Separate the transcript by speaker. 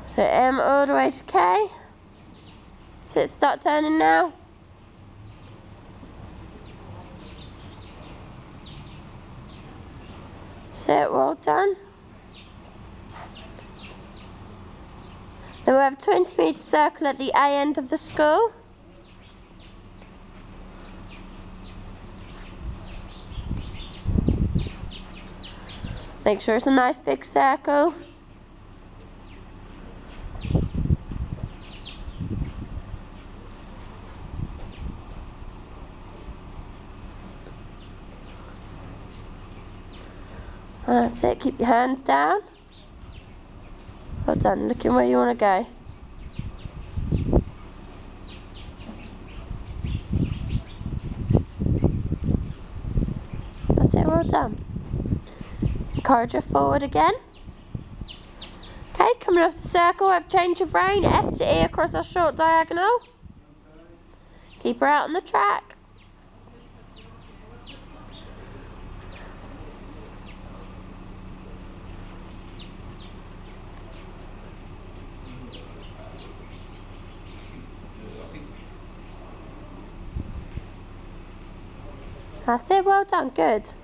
Speaker 1: So M all the way to K. So it start turning now. So well done. Then we have a 20-metre circle at the A end of the school. Make sure it's a nice big circle. That's it, keep your hands down. Well done, looking where you want to go. That's it, well done. Encourage her forward again. Okay, coming off the circle, I have change of rein, F to E across our short diagonal. Keep her out on the track. That's it, well done, good.